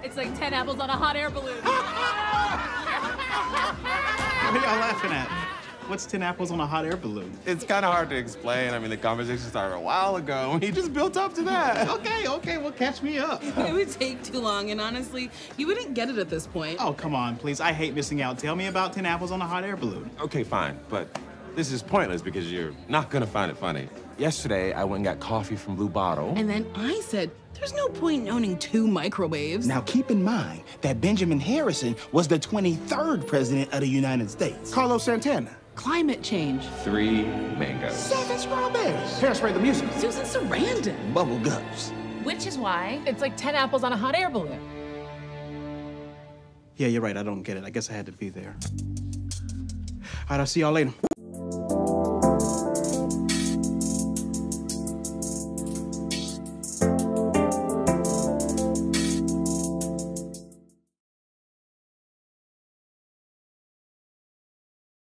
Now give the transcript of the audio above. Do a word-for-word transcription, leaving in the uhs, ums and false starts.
It's like ten apples on a hot air balloon. What are y'all laughing at? What's ten apples on a hot air balloon? It's kind of hard to explain. I mean, the conversation started a while ago, and he just built up to that. Okay, okay, well, catch me up. It would take too long, and honestly, you wouldn't get it at this point. Oh, come on, please. I hate missing out. Tell me about ten apples on a hot air balloon. Okay, fine, but this is pointless because you're not gonna find it funny. Yesterday, I went and got coffee from Blue Bottle. And then I said, there's no point in owning two microwaves. Now, keep in mind that Benjamin Harrison was the twenty-third president of the United States. Carlos Santana. Climate change. Three mangoes. Seven strawberries. Hairspray the music. Susan Sarandon. Bubble guts. Which is why it's like ten apples on a hot air balloon. Yeah, you're right. I don't get it. I guess I had to be there. All right, I'll see y'all later.